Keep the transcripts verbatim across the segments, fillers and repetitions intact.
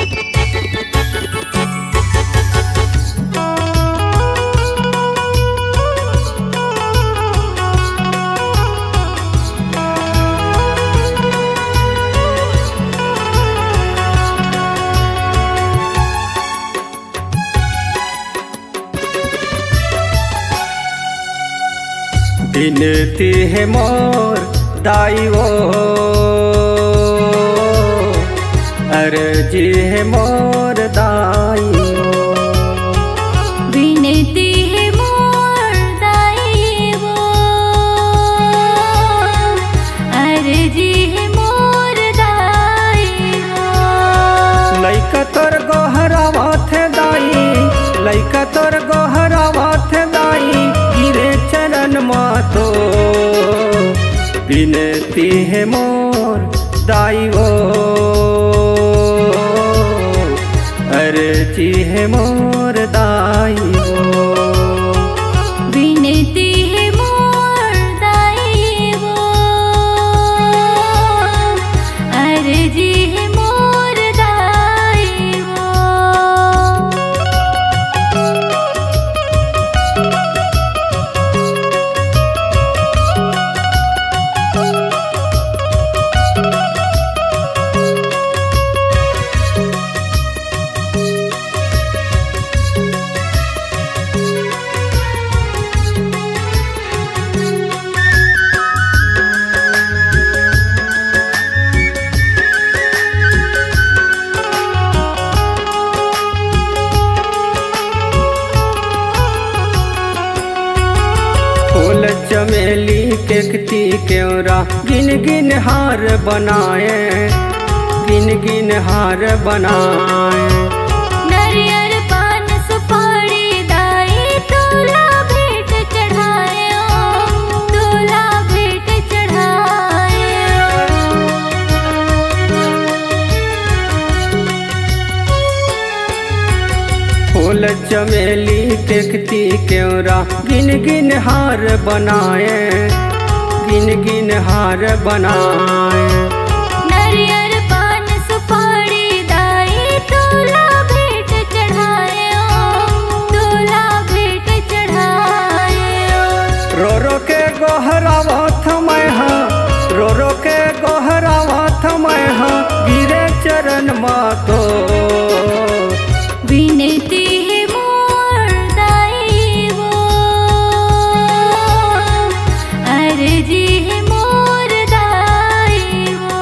विनती है मोर दाई वो, अर्जी है मोर दाई वो। विनती है मोर दाई वो, अर्जी है मोर दाई वो। लइका तोर गोहरावा थे दाई, लइका तोर गोहरावा थे दाई, गिरे चरण मातो। विनती है मोर दाई वो, अर्जी है मोर दाई वो। विनती है मोर दाई वो, अर्जी है मोर दाई वो। फूल चमेली केकती केवरा गिन गिन हार बनाए, गिन गिन हार बनाए। नरियर पान सुपारी दाई, तोला भेंट चढ़ाए ओ, तोला भेंट चढ़ाए ओ। फूल चमेली केकती केवरा गिन गिन हार बनाए, गिन गिन हार बनाए। नरियर पान सुपारी दाई, तोला भेंट चढ़ाए ओ, तोला भेंट चढ़ाए ओ। रो रो के गोहरावा थमै हा, रो रो के गोहरावा थमै हा, गिरे चरण मातो। विनती है मोर दाई वो, अर्जी है मोर दाई वो।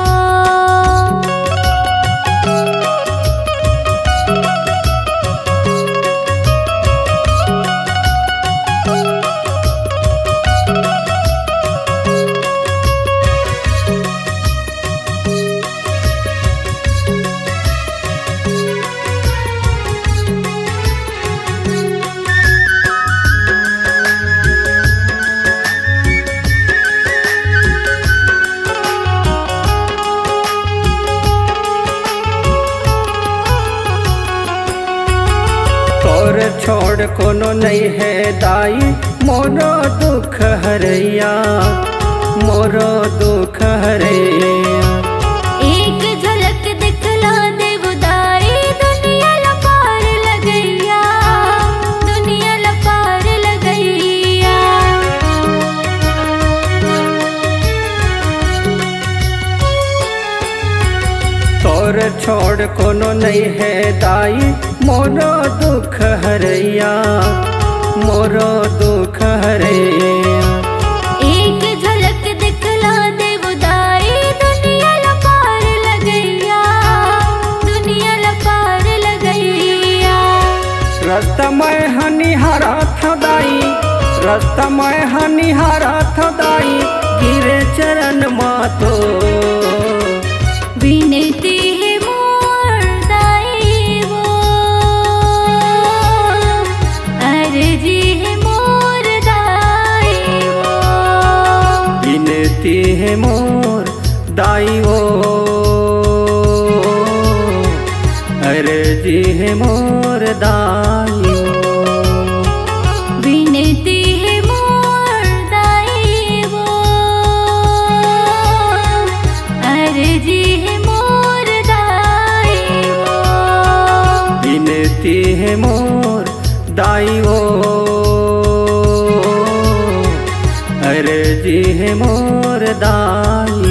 तोर छोड़ कोनो नहीं है दाई, मोरो दुख हरैया, मोरो दुख हरैया। एक झलक दिखला देव दाई, दुनिया लपार लगैया, दुनिया लपार लगैया। तोर छोड़ कोनो नहीं है दाई, मोरो दुख हरैया, मोरो दुख हरैया। एक झलक दिखला देव दाई, दुनिया लपार लगैया, दुनिया लपार लगैया। रास्ता मैं हनिहारा था दाई, रास्ता मैं हनिहारा था दाई, गिरे चरण मातो। विनती है मोर दाई वो, अर्जी है मोर दाई वो। विनती है मोर दाई वो, अर्जी है मोर दाई वो। विनती है मोर दाई वो, अर्जी है मोर दाई वो। लेती है मोर दाई वो, अरे जी है मोर दाई